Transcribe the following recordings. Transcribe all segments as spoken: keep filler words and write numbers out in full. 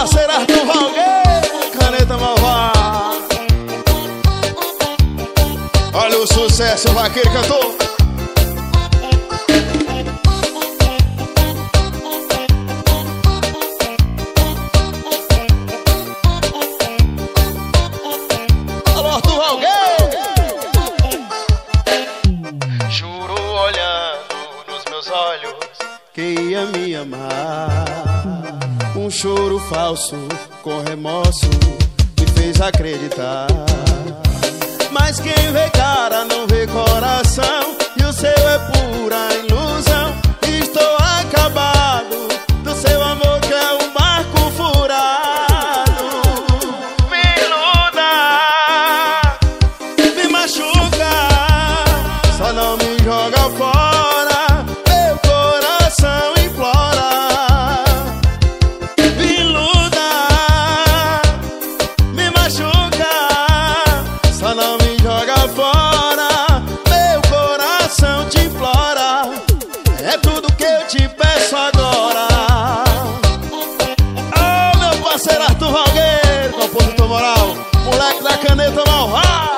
parceiro Arthur Valgueiro, Caneta Malvada. Olha o sucesso, o vaqueiro cantou. Alô, Arthur Valgueiro. Juro olhando nos meus olhos Que ia me amar. Um choro falso com remorso me fez acreditar. Mas quem vê cara não vê coração, e o seu é pura ilusão. Estou acabado do seu amor que é um barco furado. me iluda, Me machuca, só não me joga fora. Meu coração implora. Me iluda, me machuca, só não me joga fora. Meu coração te implora. É tudo que eu te peço agora. Oh, meu parceiro Arthur Valgueiro, compositor moral, moleque da Caneta Malvada.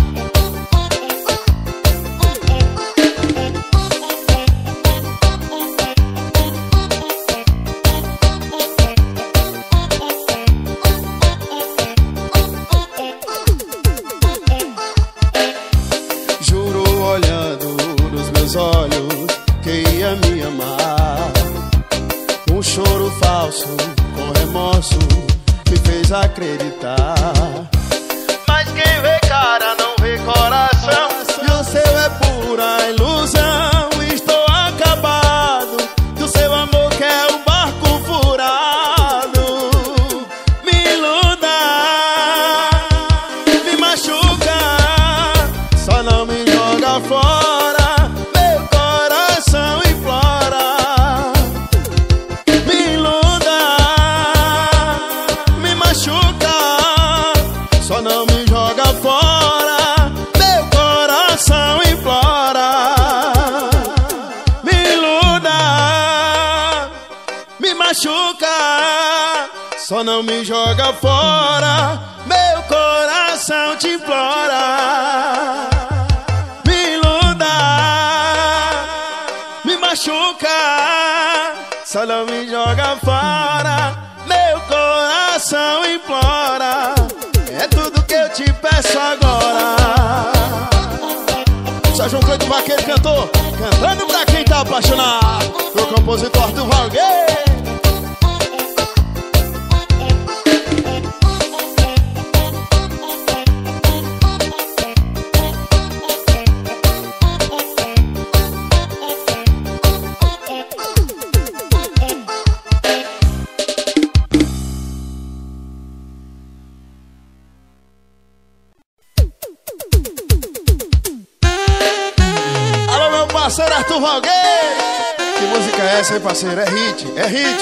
Juro olhando nos meus olhos que ia me amar. Um choro falso com remorso me fez acreditar. mas quem vê cara não vê coração. E o seu é pura ilusão. Estou acabado do seu amor que é um barco furado. Me iluda, me machuca, só não me joga fora. Meu coração implora. Me iluda, me machuca, só não me joga fora. Meu coração implora. Me iluda, me machuca, só não me joga fora. Meu coração te implora. Me iluda, me machuca, só não me joga fora. Meu coração implora. É tudo que eu te peço agora. Sérgio Cleito Vaqueiro cantou, cantando pra quem tá apaixonado. Meu compositor Arthur Valgueiro. Alô, meu parceiro Arthur Valgueiro. Que música é essa aí, parceiro? É hit, é hit.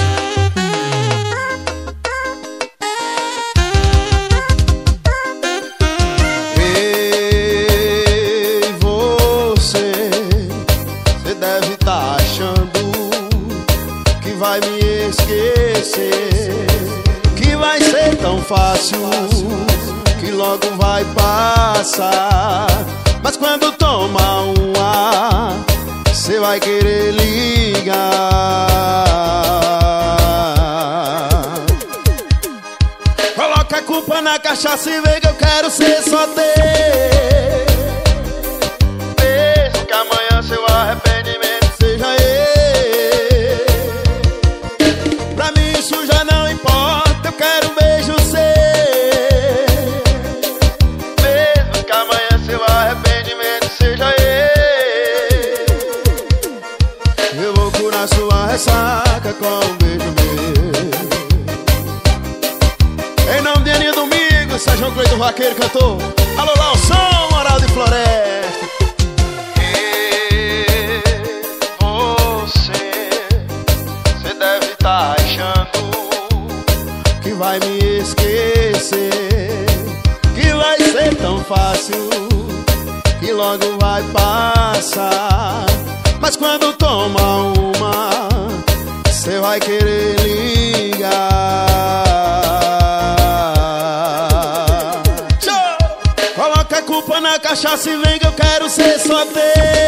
Ei, você, você deve tá achando que vai me esquecer, que vai ser tão fácil, que logo vai passar. Mas quando toma um ar, cê vai querer ligar. Coloca a culpa na cachaça e vê que eu quero ser só teu. Mesmo que amanhã seu arrependimento Seja eu. Pra mim isso já não importa, eu quero um beijo seu. mesmo que amanhã seu arrependimento seja eu. Eu vou curar sua ressaca com um beijo meu. Em nome de Aninha Domingo, Sérgio Cleito Vaqueiro cantou. Alô, lá o som, Moral de Floresta. E você, você deve tá achando Que vai me esquecer, que vai ser tão fácil, que logo vai passar. Mas quando toma uma, cê vai querer ligar. cachaça e vem que eu quero ser só teu.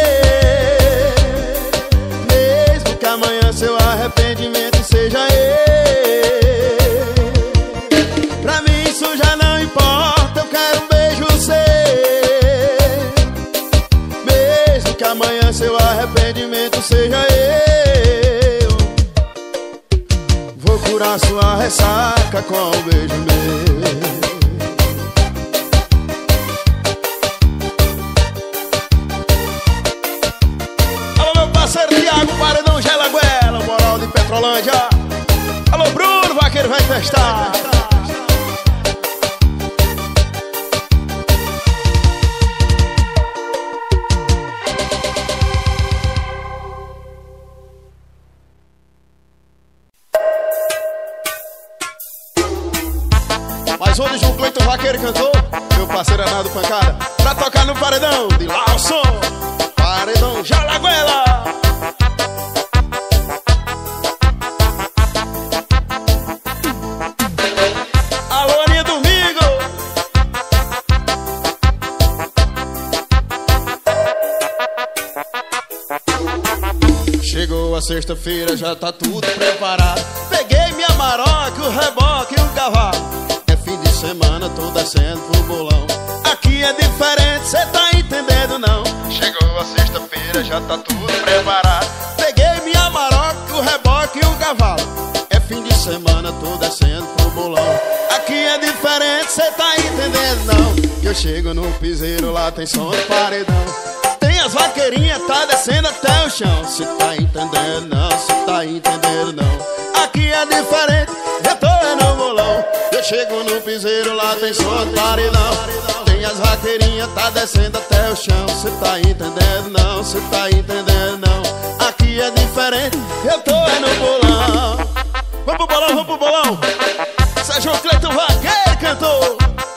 Mesmo que amanhã seu arrependimento seja eu, pra mim isso já não importa, eu quero um beijo seu. Mesmo que amanhã seu arrependimento seja eu, vou curar sua ressaca com um beijo meu. Tiago Paredão Gelaguela, moral de Petrolândia. Alô Bruno, vaqueiro vai testar. Mais um de João Cleiton Vaqueiro cantou, meu parceiro Arnaldo Pancada, pra tocar no Paredão de Lawson. Paredão Gelaguela. Chegou a sexta-feira, já tá tudo preparado. Peguei minha maroca, o reboque e o cavalo. É fim de semana, tô descendo pro bolão. Aqui é diferente, cê tá entendendo não? Chegou a sexta-feira, já tá tudo preparado. Peguei minha maroca, o reboque e o cavalo. É fim de semana, tô descendo pro bolão. Aqui é diferente, cê tá entendendo não? Eu chego no piseiro, lá tem som de paredão. As vaqueirinhas tá descendo até o chão. Cê tá entendendo não, cê tá entendendo não? Aqui é diferente, eu tô no bolão. Eu chego no piseiro, lá tem som de paredão. Tem as vaqueirinhas tá descendo até o chão. Cê tá entendendo não, cê tá entendendo não? Aqui é diferente, eu tô no bolão. Vamos pro bolão, vamos pro bolão. Sérgio Cleiton Vaqueiro cantou.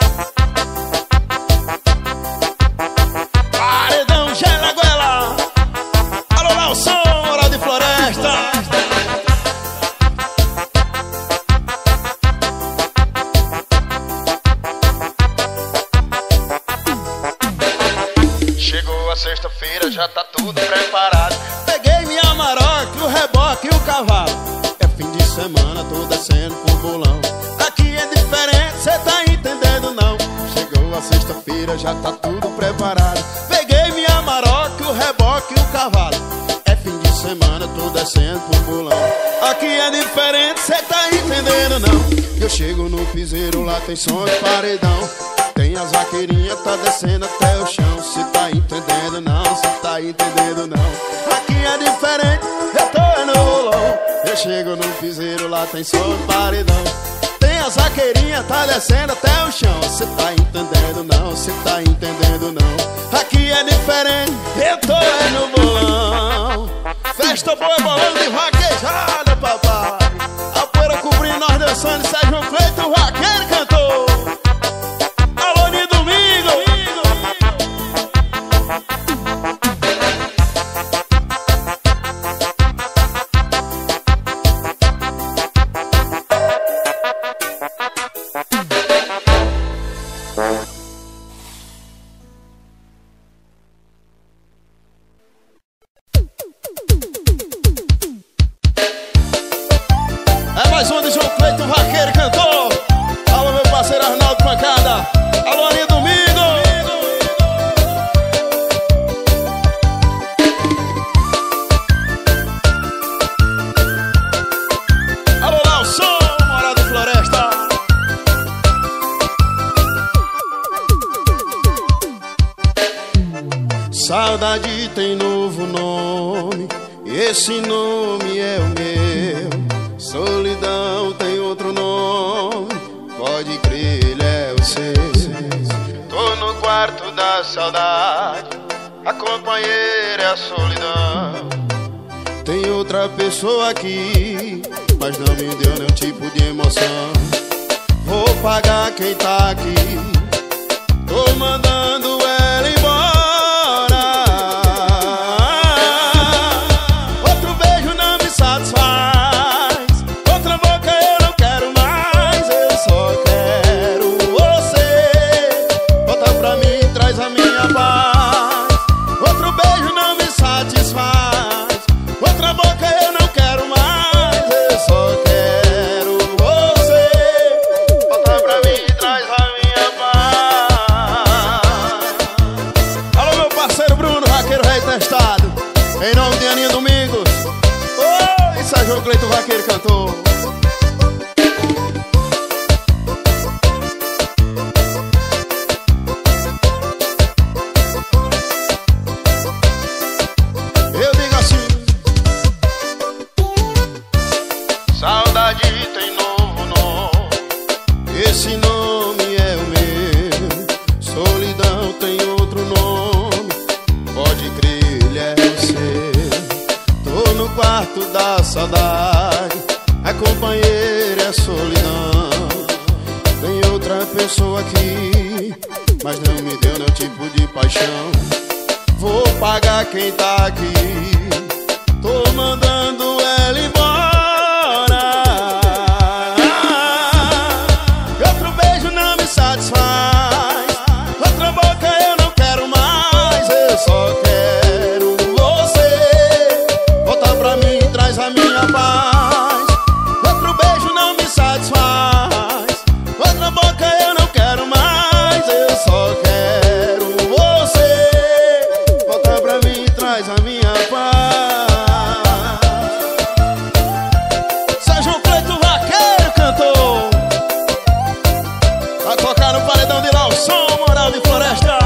Sexta-feira já tá tudo preparado. Peguei minha maroca, o reboque e o cavalo. É fim de semana, tô descendo pro bolão. Aqui é diferente, cê tá entendendo não? Chegou a sexta-feira, já tá tudo preparado. Peguei minha maroca, o reboque e o cavalo. É fim de semana, tô descendo pro bolão. Aqui é diferente, cê tá entendendo não? Eu chego no piseiro, lá tem som de paredão. Tem as vaqueirinhas, tá descendo até o chão. Cê tá entendendo não, cê tá entendendo não? Aqui é diferente, eu tô no bolão. Eu chego no piseiro, lá tem som de paredão. Tem as vaqueirinhas, tá descendo até o chão. Cê tá entendendo não, cê tá entendendo não? Aqui é diferente, eu tô no bolão. Festa boa, bolão de vaquejada, papai. A poeira cobrindo nós dançando, Sérgio Cleiton Vaqueiro cantou. Saudade tem novo nome, esse nome é o meu. Solidão tem outro nome, pode crer, ele é o seu. Tô no quarto da saudade, a companheira é a solidão. Tem outra pessoa aqui, mas não me deu nenhum tipo de emoção. Vou pagar quem tá aqui, tô mandando ela embora. Outro beijo não me satisfaz, outra boca eu não quero mais. Eu só quero você, volta pra mim, traz a minha paz. João Cleito Vaqueiro cantou. Eu digo assim: Saudade tem novo nome, esse nome é o meu. Solidão tem outro nome, pode crer, ele é você. Tô no quarto da saudade, a companheira é solidão. Tem outra pessoa aqui, mas não me deu nenhum tipo de paixão. Vou pagar quem tá aqui, tô mandando ela embora. E outro beijo não me satisfaz, outra boca eu não quero mais. Eu só quero você, volta pra mim e traz a minha paz. Outro beijo não me satisfaz, outra boca eu não quero mais. Eu só quero você, volta pra mim e traz a minha paz. Seu João Cleito Vaqueiro cantou. Vai tocar no paredão de lá o som Moral de Floresta.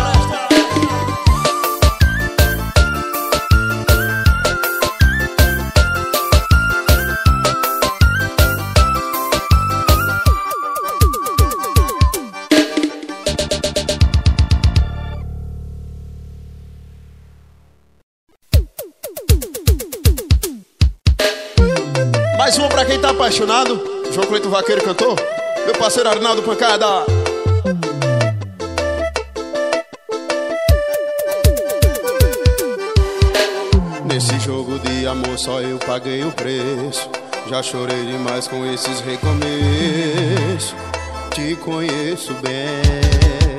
Mais uma pra quem tá apaixonado. João Cleito Vaqueiro cantou. Meu parceiro Arnaldo Pancada. Nesse jogo de amor só eu paguei o preço. Já chorei demais com esses recomeços. Te conheço bem.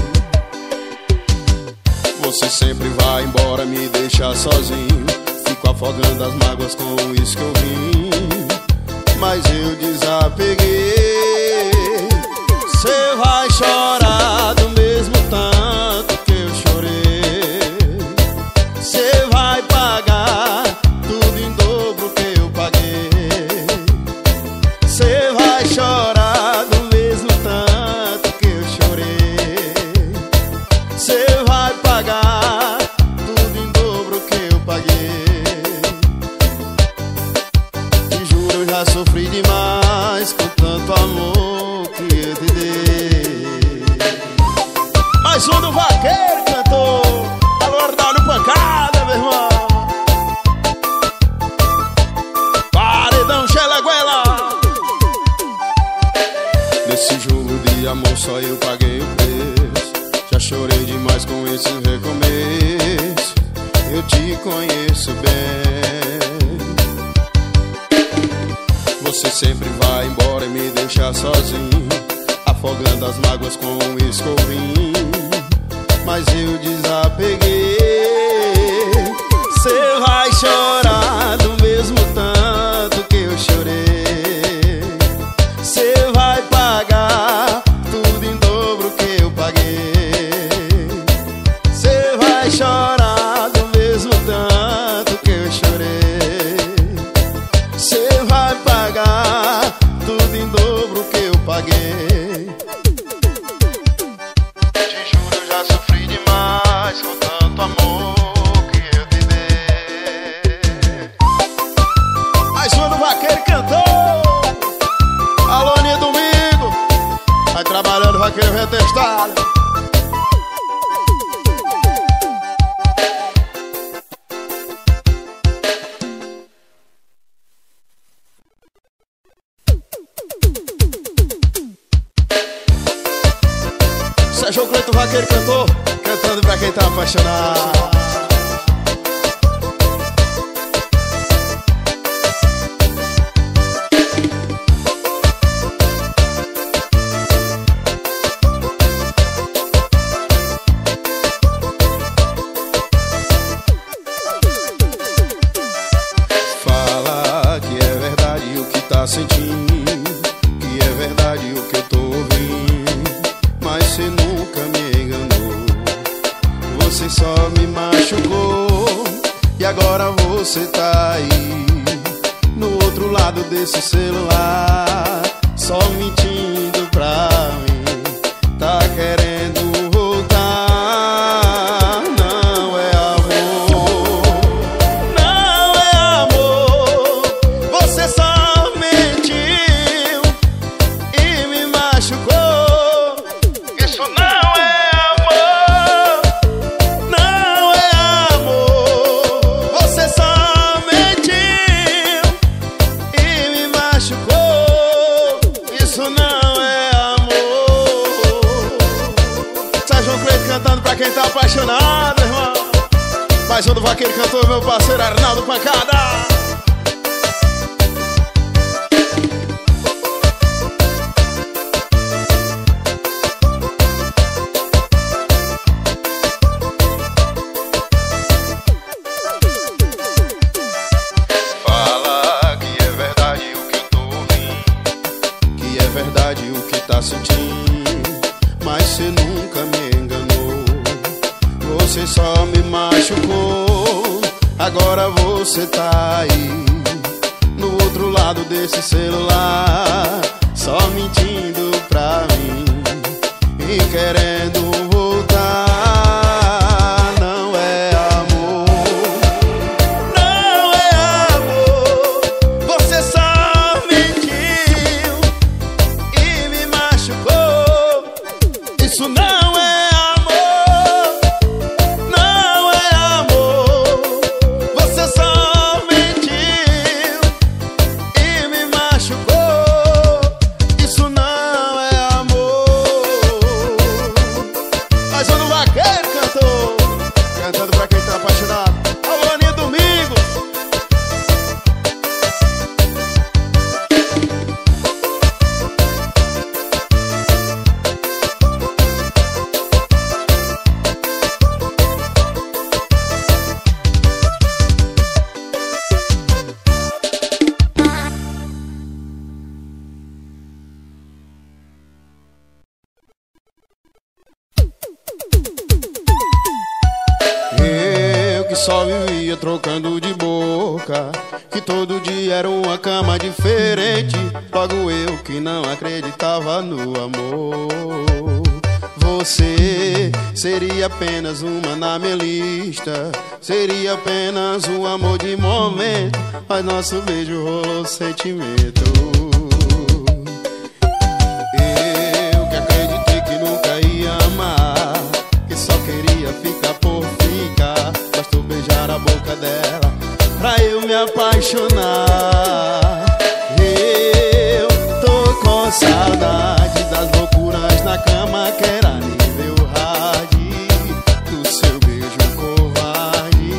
Você sempre vai embora, me deixa sozinho. Fico afogando as mágoas com isso que eu vim. Mas eu desapeguei. Cê vai chorar do mesmo tanto que eu chorei. Cê vai pagar tudo em dobro que eu paguei. Cê vai chorar do mesmo tanto que eu chorei. Cê vai pagar tudo em dobro que eu paguei. Já sofri demais com tanto amor que eu te dei. Mais um do Vaqueiro cantou. Alô, Arnaldo Pancada, meu irmão. Paredão Xelaguela. Nesse jogo de amor só eu paguei o preço. Já chorei demais com esse recomeço. Eu te conheço bem. Você sempre vai embora e me deixa sozinho, afogando as mágoas com isso que eu vim. Mas eu desapeguei. Cê vai chorar do mesmo tanto que eu chorei. Cê vai pagar tudo em dobro que eu paguei. Cê vai chorar do mesmo tanto que eu chorei. Cê vai pagar tudo em dobro que eu paguei. te juro eu já sofri demais com tanto amor que eu te dei. Mais uma do Vaqueiro cantou. Alô, Aninha Domingo. Vai trabalhando, Vaqueiro retestado. João Cleito Vaqueiro cantou, cantando pra quem tá apaixonado. Fala que é verdade o que tá sentindo, que é verdade o que eu tô ouvindo, mas cê nunca me enganou. Você só me machucou e agora você tá aí no outro lado desse celular, só mentindo pra mim, tá querendo voltar. Não é amor, não é amor. Você só mentiu e me machucou. Isso não é amor, Não é amor. Você só mentiu e me machucou. Isso não é amor. Sérgio Cleito cantando pra quem tá apaixonado, irmão. Paixão do Vaqueiro cantor, meu parceiro Arnaldo Pancada. fala que é verdade o que eu tô ouvindo. Que é verdade o que tá sentindo, mas você nunca me enganou. Você só me machucou. Agora você tá aí no outro lado desse celular, só mentindo pra mim e querendo voltar. Não é amor, não é amor. Você só mentiu e me machucou. Isso não é amor, não é amor. Você só mentiu e me machucou. Isso não é amor. Mas o Vaqueiro cantou, cantando pra quem tá apaixonado. Alô, Aninha Domingos. Eu que só vivia trocando de boca, que todo dia era uma cama diferente. Logo eu que não acreditava no amor. Você seria apenas uma na minha lista, seria apenas um amor de momento, mas nosso beijo rolou sentimento. Eu que acreditei que nunca ia amar, que só queria ficar por ficar, bastou beijar a boca dela pra eu me apaixonar. Eu tô com saudade das loucuras na cama, que era nível hard, do seu beijo covarde.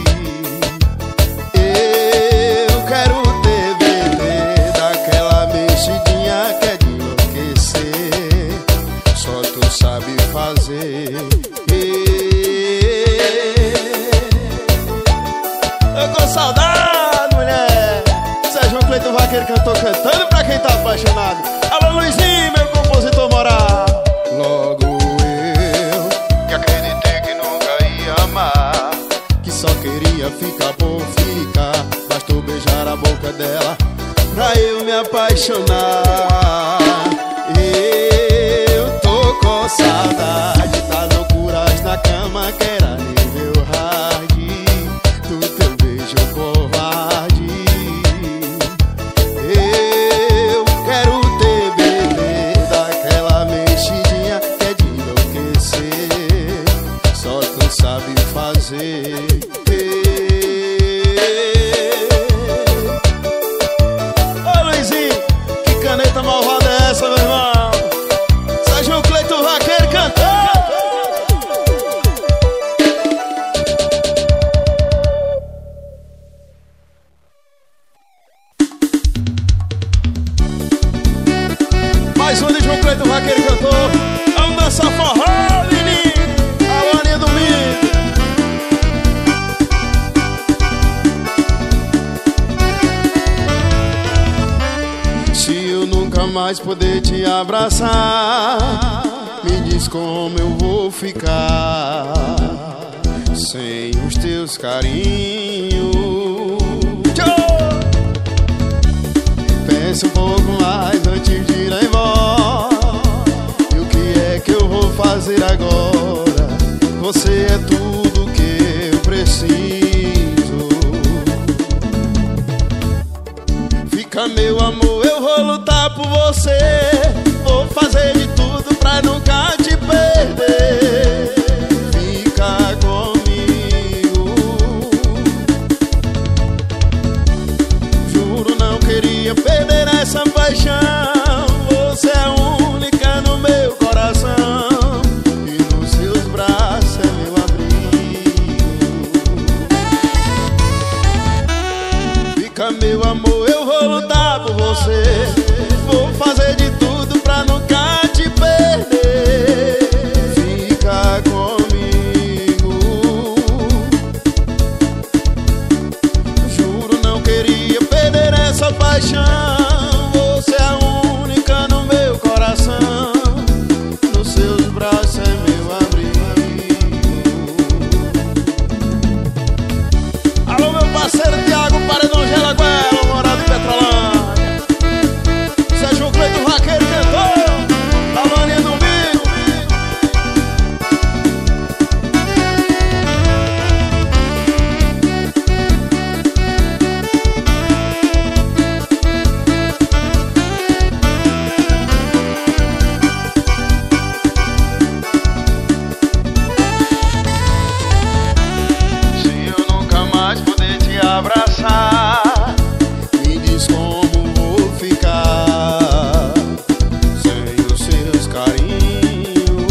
Eu quero ter bebê daquela mexidinha que é de enlouquecer, só tu sabe fazer. Eu com saudade, mulher. Sérgio Cleito Vaqueiro cantou, cantando pra quem tá apaixonado. Alô, Luizinho, meu compositor moral. Logo eu Que acreditei que nunca ia amar. que só queria ficar por ficar, bastou beijar a boca dela pra eu me apaixonar. Eu tô com saudade das loucuras na cama, que era nível hard, do teu beijo covarde. Eu quero ter bebê daquela mexidinha que é de enlouquecer, só tu sabe fazer. Ô Luizinho, que caneta malvada é essa, meu irmão? Sérgio Cleito Vaqueiro cantou. Mais um de João Cleito Vaqueiro cantou. Vamos dançar forró, menino. Alô, Aninha Domingos. Se eu nunca mais poder te abraçar, me diz como eu vou ficar sem os teus carinhos. Tchau! fazer agora. Você é tudo que eu preciso. Fica, meu amor, eu vou lutar por você. Vou fazer de tudo pra nunca te perder. Fica comigo. Juro, não queria perder essa paixão. Você é única no meu coração, e nos seus braços é meu abrigo. Fica, meu amor, eu vou lutar por você. Vou fazer de tudo pra nunca te perder. Fica comigo. Juro, não queria perder essa paixão. Você é a única no meu coração, nos seus braços é meu abrigo. Alô, meu parceiro Tiago Paredão Gelaguela, morado em Petrolândia. Sérgio Cleito Vaqueiro cantor, a maninha do bico. Se eu nunca mais puder te abraçar, Me diz como vou ficar sem os seus carinhos.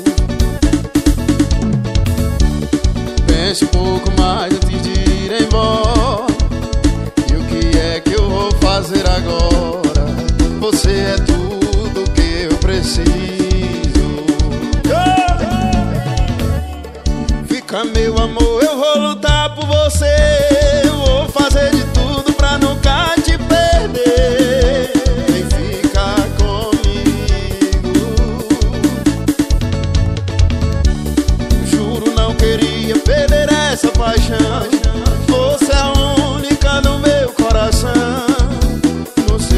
Pense um pouco mais antes de ir embora. E o que é que eu vou fazer agora? Você é tudo que eu preciso. Fica, meu amor, eu vou lutar por você. Vou fazer de tudo pra nunca te perder. Vem ficar comigo. Juro, não queria perder essa paixão. Você é a única no meu coração, nos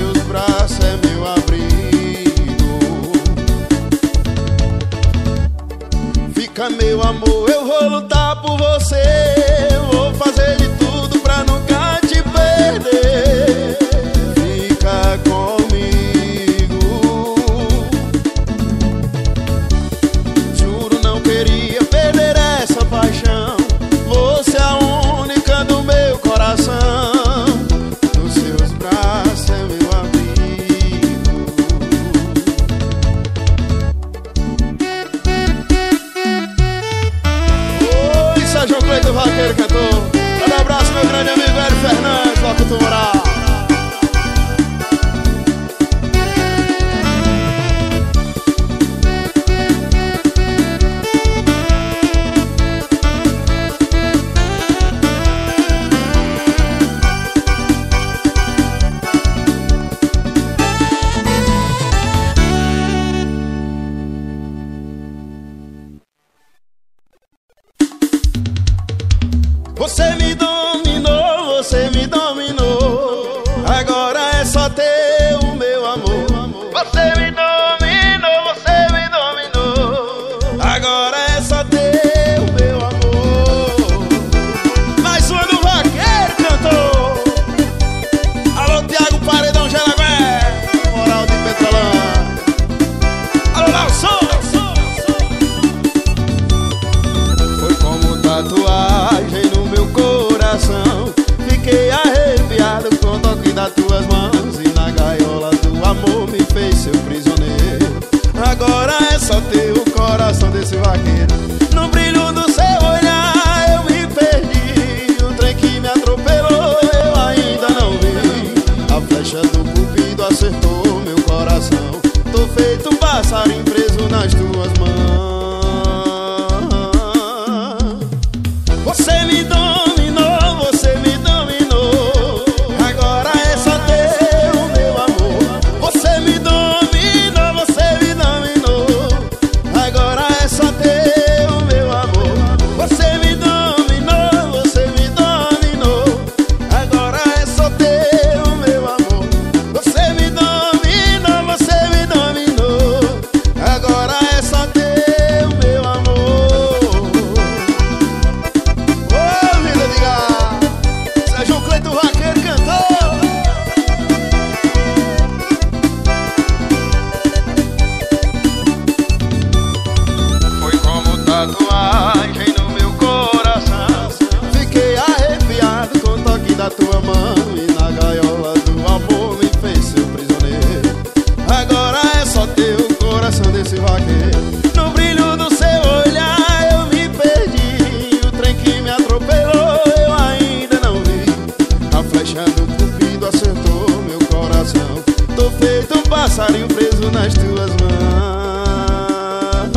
quando o cupido acertou meu coração. Tô feito um passarinho preso nas tuas mãos.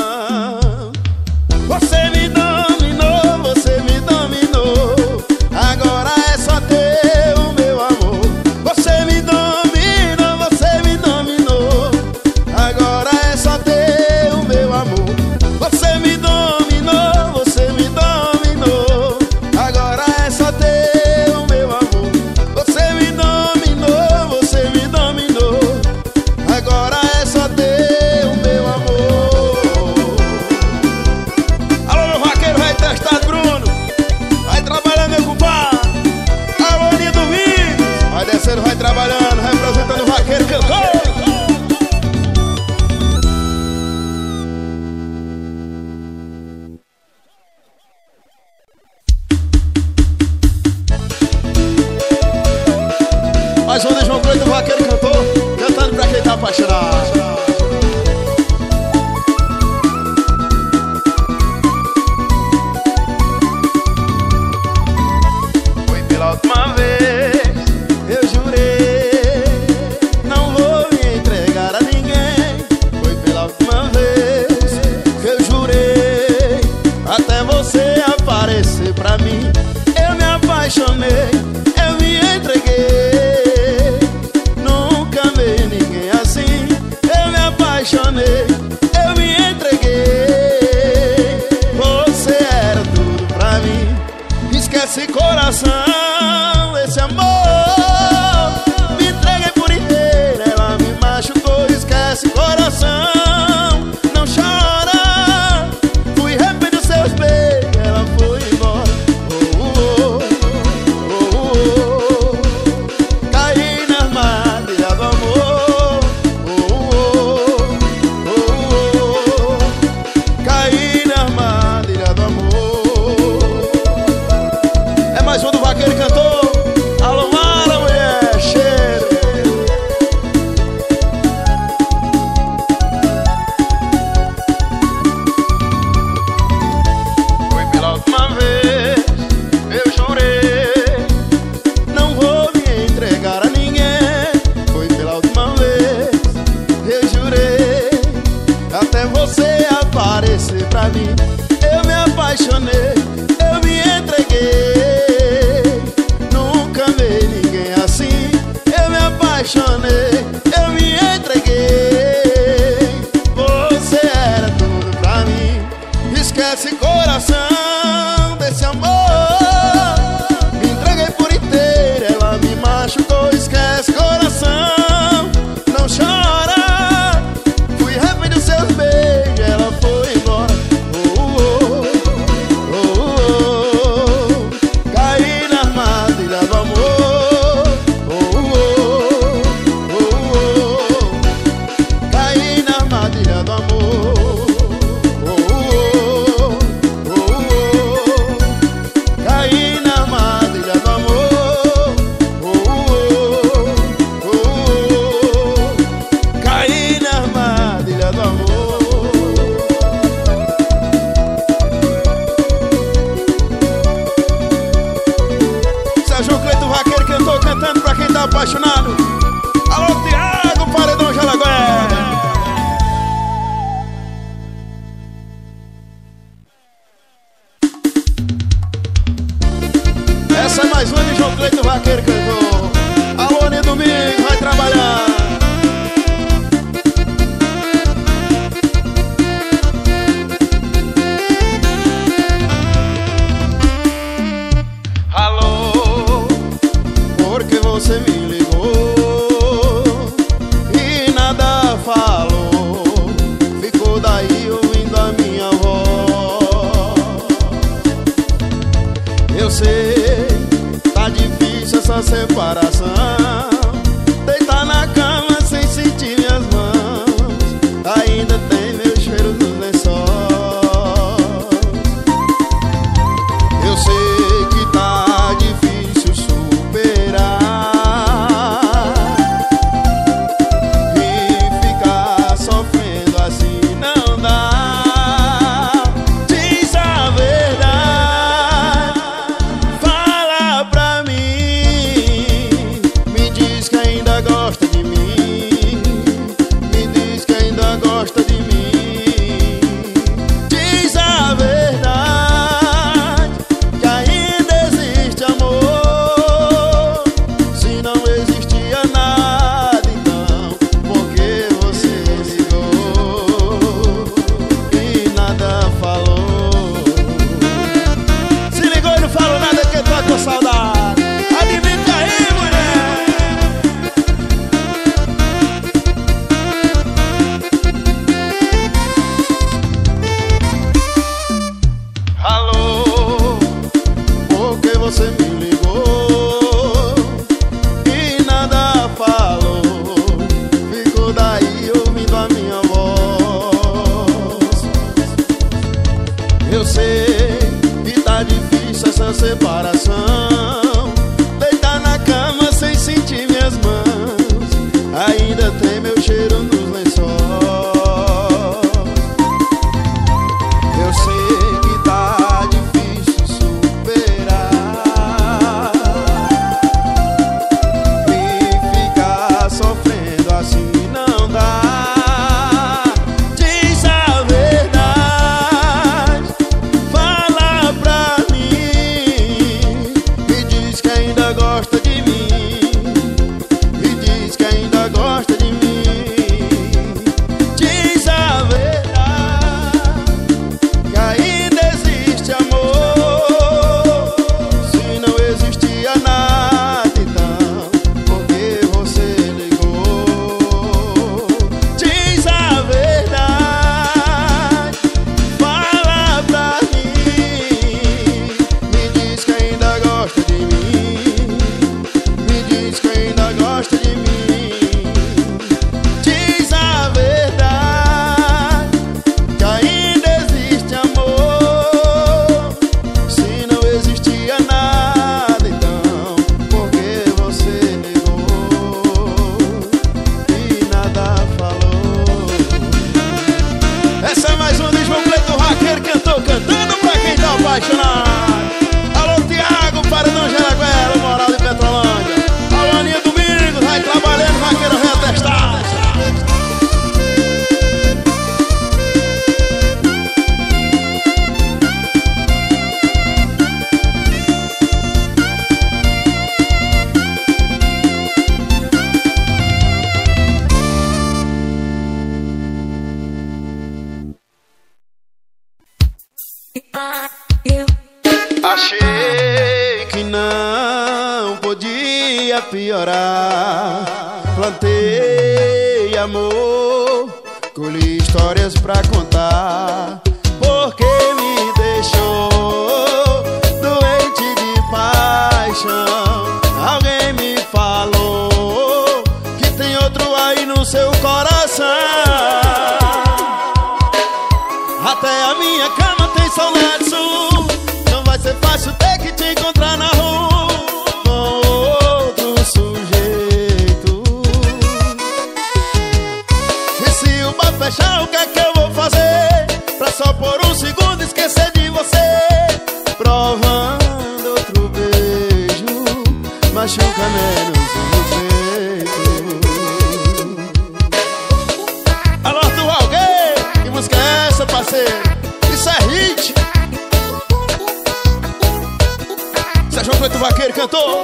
Você me dominou, você me dominou, agora é só teu o meu amor. Você me dominou, você me dominou, agora é só teu o meu amor. Você me dominou, você me dominou, agora é só teu o meu amor. Você me dominou, você me dominou, agora é só teu o meu amor. Alô, meu vaqueiro, vai testar, Bruno. Vai trabalhando, meu compadre. Alô, Aninha Domingos. Vai descendo, vai trabalhando, representando o vaqueiro cantor. Mais um de João Cleito, o vaqueiro cantor, cantando pra quem tá apaixonado. Foi pela última vez, Eu jurei, não vou me entregar a ninguém. Foi pela última vez que eu jurei, até você aparecer pra mim. Eu me apaixonei, eu me entreguei, nunca amei ninguém assim. Eu me apaixonei, eu me entreguei, você era tudo pra mim. Esquece coração, esse amor, me entreguei por inteiro, ela me machucou. Esquece coração, não chora, fui refém dos seus beijos, ela foi embora. Oh, oh, oh, oh, caí na armadilha do amor. Oh, oh, oh, oh, caí na armadilha do amor. É mais um do vaqueiro cantor. Alô, Mara, mulher, cheiro. foi pela última vez, eu jurei. Não vou me entregar a ninguém. Foi pela última vez, eu jurei, até você aparecer pra mim. Eu me apaixonei, eu me entreguei, nunca amei ninguém assim. Eu me apaixonei, eu me entreguei, você era tudo pra mim. Esquece coração desse amor, me entreguei por inteiro, ela me machucou. Esquece coração, não chora, fui refém dos seus beijos, ela foi embora. Oh, oh, oh, oh, caí na armadilha do amor. Oh, oh, oh, oh, caí na armadilha do amor. Oh, oh, oh, oh, caí na armadilha do amor. Oh, oh, oh, caí na armadilha do amor. Sérgio Cleito, vaqueiro cantor, cantando pra quem tá apaixonado. Alô, Tiago, Paredão Jalagué. Essa é mais uma de João Cleito, vaqueiro cantor. Alô, Aninha Domingos, vai trabalhar. Alô, Porque você me ligou e nada falou, ficou daí ouvindo a minha voz. Eu sei, tá difícil essa separação, deitar na cama sem sentir minhas mãos, ainda tem meu cheiro nos lençóis. Eu sei que tá difícil superar e ficar sofrendo assim não dá. Diz a verdade, fala pra mim. ia piorar. Plantei amor, colhi histórias pra contar. Porque me deixou doente de paixão. Alguém me falou que tem outro aí no seu coração. Até a minha cama tem saudade sua. Não vai ser fácil ter que te encontrar na rua com outro sujeito. E se o bar fechar, o que é que eu vou fazer pra só por um segundo esquecer de você? Provando outro beijo machuca menos o peito. Alô, Arthur Alguém, que música é essa, parceiro? Isso é hit. Sérgio Preto Vaqueiro cantou.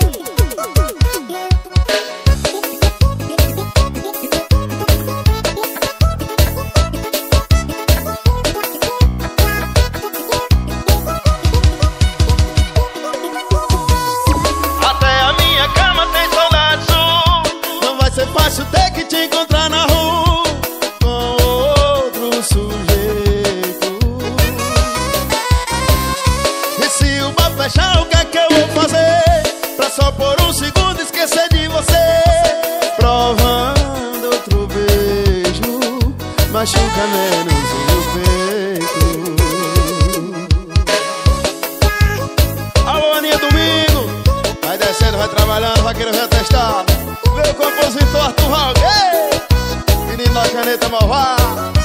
Até a minha cama tem saudade sua. Não vai ser fácil ter que te encontrar na rua com outro sujeito. E se o bar fechar, o que é que eu vou fazer pra só por um segundo esquecer de você? Provando outro beijo machuca menos o peito. Alô, Aninha Domingo, vai descendo, vai trabalhando, vaqueiro já testado. Meu compositor Arthur Alguém, menino da caneta malvada.